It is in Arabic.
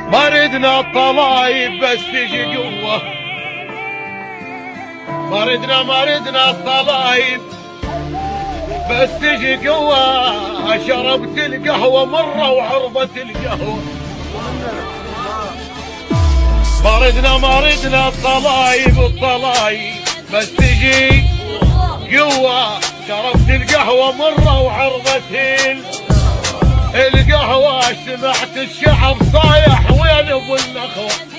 ما ردنا الطلايب بس تجي قوة، ما ردنا الطلايب بس تجي قوة. شربت القهوة مرة وعرضت القهوة. ما ردنا الطلايب بس تجي قوة. شربت القهوة مرة وعرضت القهوة. سمعت الشعب صايح وين ابو النخوة.